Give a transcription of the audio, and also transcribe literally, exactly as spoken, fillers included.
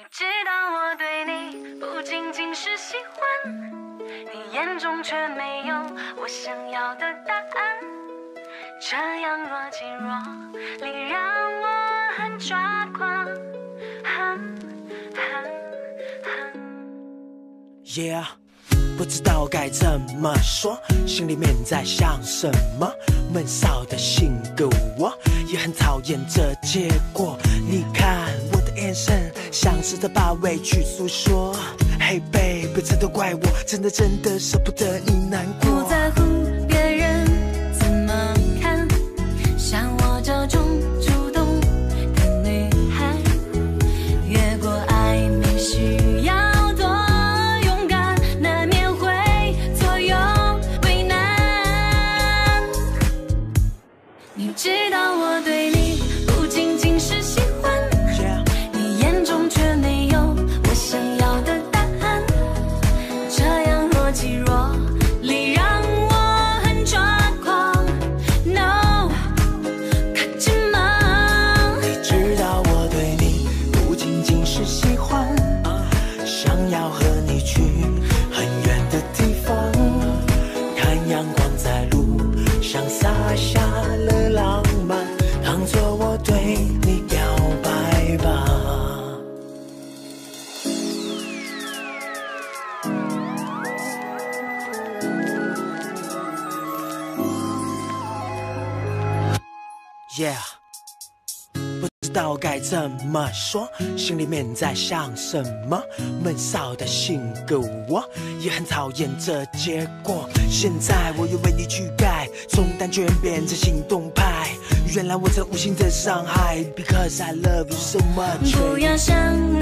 知道我对你不仅仅是喜欢，你眼中却没有我想要的答案。这样若即若离，让我很抓狂。哼哼哼 Yeah， 不知道该怎么说，心里面在想什么。闷骚的性格，我也很讨厌这结果。你看我的眼神，像是在把委屈诉说。Hey baby， 这都怪我，真的真的舍不得你难过。 不在乎别人怎么看，像我这种主动的女孩，越过暧昧需要多勇敢，难免会左右为难。你知道我对你不仅仅是喜欢， Yeah， 你眼中却没有我想要的答案。这样若即若离，让我很抓狂。No， 可怎么？ 你知道我对你不仅仅是喜欢，想要和你去很远的地方，看阳光在路上洒下了浪漫，当作我对你表白吧。Yeah， 不知道该怎么说，心里面在想什么。闷骚的性格，我也很讨厌这结果。现在我又为你去改，从单纯变成行动派。原来我曾无心的伤害 ，Because I love you so much。 不要想